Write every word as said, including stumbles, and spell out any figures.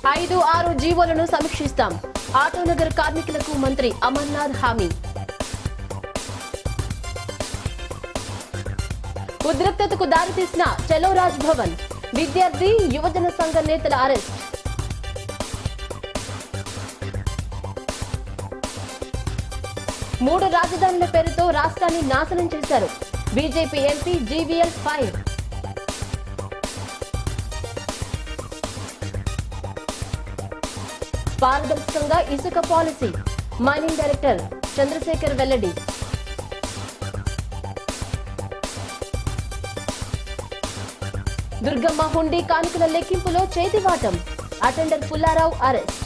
ఐదు ఆరు జీవోలను సమీక్షిస్తాం. ఆటోనగర్ కార్మికులకు మంత్రి అమర్నాథ్ హామీ. ఉద్రిక్తతకు దారితీసిన చలో రాజ్ భవన్, విద్యార్థి యువజన సంఘ నేతల అరెస్ట్. మూడు రాజధానుల పేరుతో రాష్ట్రాన్ని నాశనం చేశారు. BJP MP GVL five. పారదర్శకంగా ఇసుక పాలసీ, మైనింగ్ డైరెక్టర్ చంద్రశేఖర్ వెల్లడి. దుర్గమ్మ హుండీ కానుకల లెక్కింపులో చేతివాటం, అటెండర్ పుల్లారావు అరెస్ట్.